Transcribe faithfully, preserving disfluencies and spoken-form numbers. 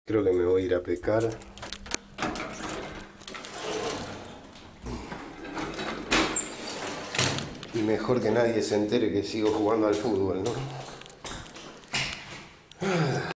Creo que me voy a ir a pecar. Y mejor que nadie se entere que sigo jugando al fútbol, ¿no?